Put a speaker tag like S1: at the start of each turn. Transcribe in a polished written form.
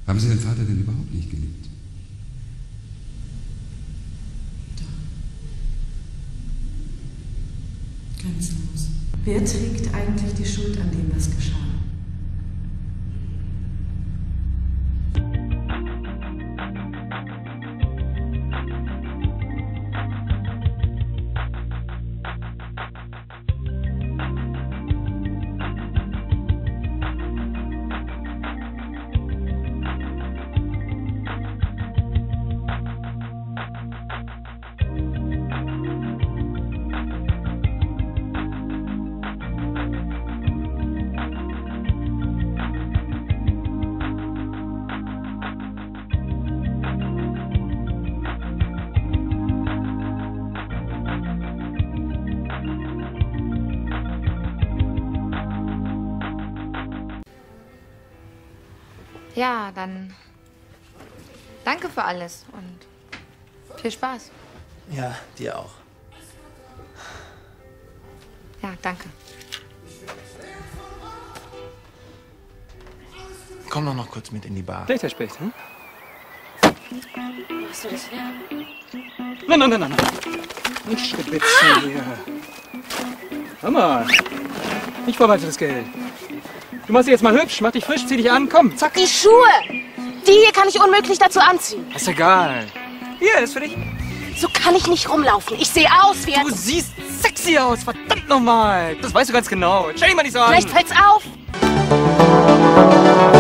S1: Haben Sie Ihren Vater denn überhaupt nicht geliebt?
S2: Doch. Grenzenlos. Wer trägt eigentlich die Schuld an dem, was geschah?
S3: Ja, dann danke für alles und viel Spaß.
S4: Ja, dir auch.
S3: Ja, danke.
S4: Komm doch noch kurz mit in die Bar.
S5: Später, später. Hm?
S3: Machst du das wieder?
S5: Nein. Nicht schwitzen hier. Hör mal. Ich vorbereite das Geld. Du machst dich jetzt mal hübsch, mach dich frisch, zieh dich an, komm, zack.
S6: Die Schuhe! Die hier kann ich unmöglich dazu anziehen.
S5: Ist egal. Hier, ist für dich.
S6: So kann ich nicht rumlaufen. Ich sehe aus wie
S5: Du siehst sexy aus, verdammt nochmal. Das weißt du ganz genau. Stell dich mal nicht so an.
S6: Vielleicht fällt's auf.